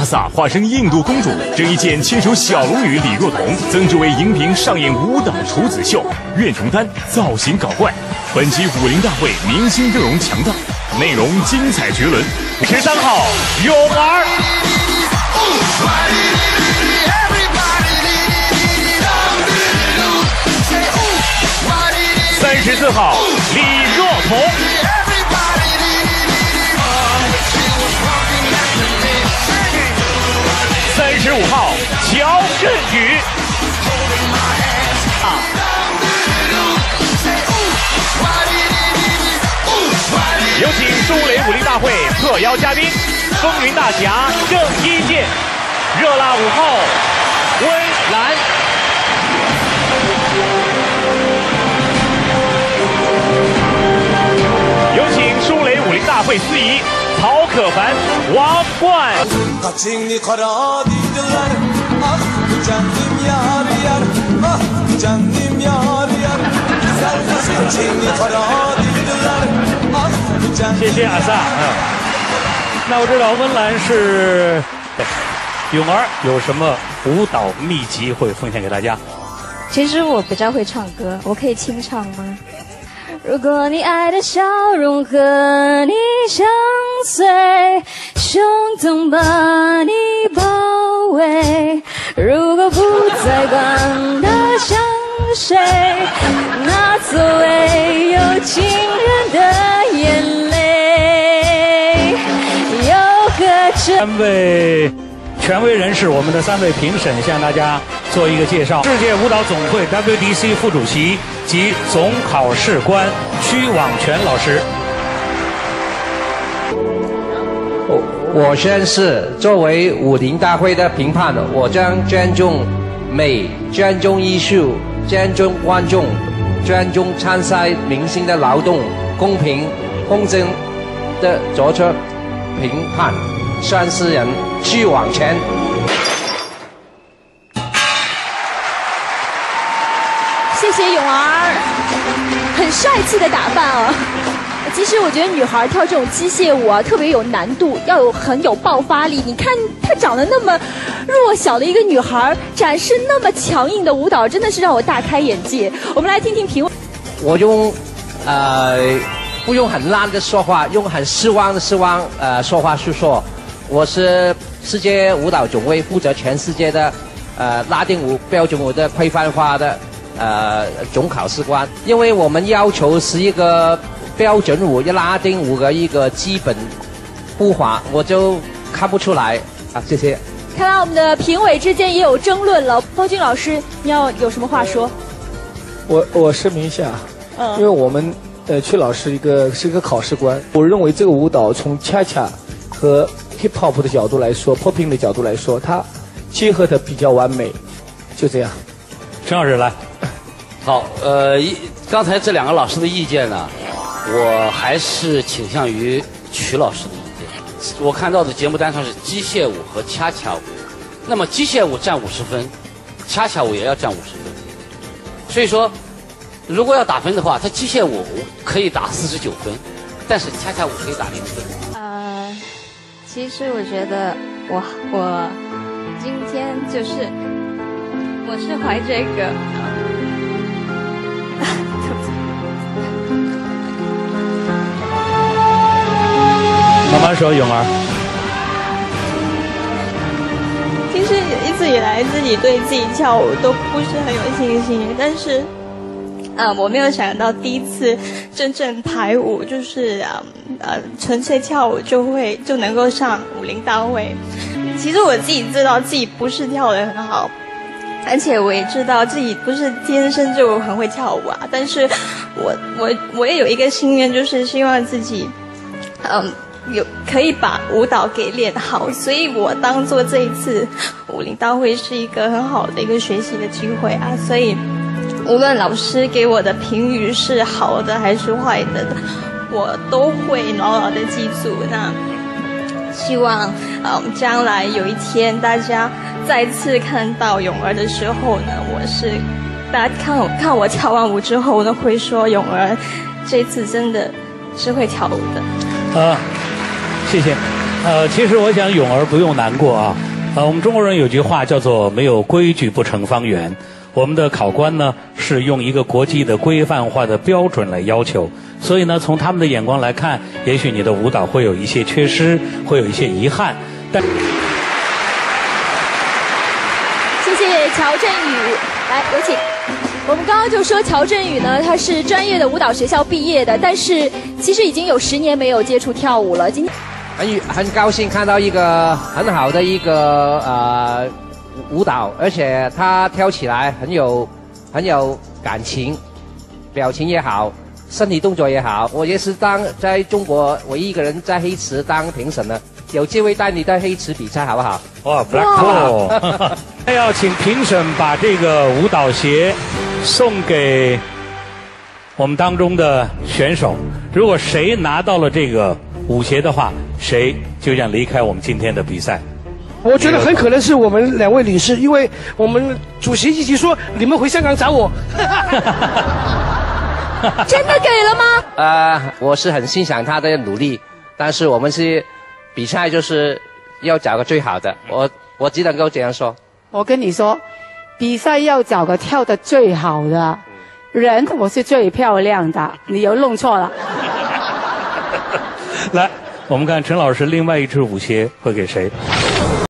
阿 sa 化身印度公主，郑伊健牵手小龙女李若彤，曾志伟荧屏上演舞蹈处子秀，苑琼丹造型搞怪。本期武林大会明星阵容强大，内容精彩绝伦。13号泳儿。34号李若彤，35号乔振宇。有请舒雷武林大会特邀嘉宾，风云大侠郑伊健，热辣5号温岚。有请舒雷武林大会司仪曹可凡、王冠。 谢谢阿 sa。那我知道温岚是泳儿，有什么舞蹈秘籍会奉献给大家？ 其实我比较会唱歌，我可以清唱吗？如果你爱的笑容和你相随，胸膛把你包围，如果不再管它像谁，那所谓有情人的眼泪又何止。 3位权威人士，我们的3位评审向大家做一个介绍。世界舞蹈总会 WDC 副主席及总考试官屈网全老师。 我宣誓，作为武林大会的评判，我将尊重美，尊重艺术，尊重观众，尊重参赛明星的劳动，公平公正的作出评判。宣誓人屈网全。 谢谢泳儿，很帅气的打扮啊。其实我觉得女孩跳这种机械舞啊，特别有难度，要很有爆发力。你看她长得那么弱小的一个女孩，展示那么强硬的舞蹈，真的是让我大开眼界。我们来听听评委。 我用不用很烂的说话，用很失望的说话去说。我是世界舞蹈总会负责全世界的拉丁舞标准舞的规范化的总考试官，因为我们要求是一个标准舞、拉丁舞的一个基本步伐，我就看不出来啊。谢谢。 看来我们的评委之间也有争论了。包君老师，你要有什么话说？ 我声明一下，因为我们屈老师是一个考试官，我认为这个舞蹈从恰恰和 hip hop 的角度来说 ，popping 的角度来说，它结合的比较完美，就这样。 陈老师来。 好，刚才这2个老师的意见呢，我还是倾向于曲老师的意见。我看到的节目单上是机械舞和恰恰舞，那么机械舞占50分，恰恰舞也要占50分。所以说，如果要打分的话，它机械舞可以打49分，但是恰恰舞可以打0分。 其实我觉得我今天就是我是怀着一个慢慢说，泳儿。 其实一直以来自己对自己跳舞都不是很有信心，但是我没有想到第一次真正排舞，就是纯粹跳舞就能够上武林大会。其实我自己知道自己不是跳得很好，而且我也知道自己不是天生就很会跳舞啊。但是我也有一个心愿，就是希望自己可以把舞蹈给练好，所以我当做这一次武林大会是一个很好的一个学习的机会啊。所以无论老师给我的评语是好的还是坏的，我都会牢牢的记住。那希望将来有一天大家再次看到泳儿的时候呢，大家看我跳完舞之后呢，会说泳儿这次真的是会跳舞的。 谢谢。 其实我想咏儿不用难过啊。我们中国人有句话叫做“没有规矩不成方圆”。我们的考官呢是用一个国际的规范化的标准来要求，所以呢，从他们的眼光来看，也许你的舞蹈会有一些缺失，会有一些遗憾。但谢谢乔振宇，来有请。我们刚刚就说乔振宇呢，他是专业的舞蹈学校毕业的，但是其实已经有10年没有接触跳舞了。今天很高兴看到一个很好的一个舞蹈，而且他跳起来很有感情，表情也好，身体动作也好。我也是在中国唯一一个人在黑池当评审的，有机会带你在黑池比赛好不好？ 哇 ，Blackpool！ 要请评审把这个舞蹈鞋送给我们当中的选手。如果谁拿到了这个舞鞋的话，谁就将离开我们今天的比赛。 我觉得很可能是我们2位女士，因为我们主席一直说你们回香港找我。 真的给了吗？ 我是很欣赏他的努力，但是我们是比赛就是要找个最好的，我只能够这样说。 我跟你说，比赛要找个跳得最好的人，我是最漂亮的，你又弄错了。 来，我们看陈老师另外一只舞鞋会给谁？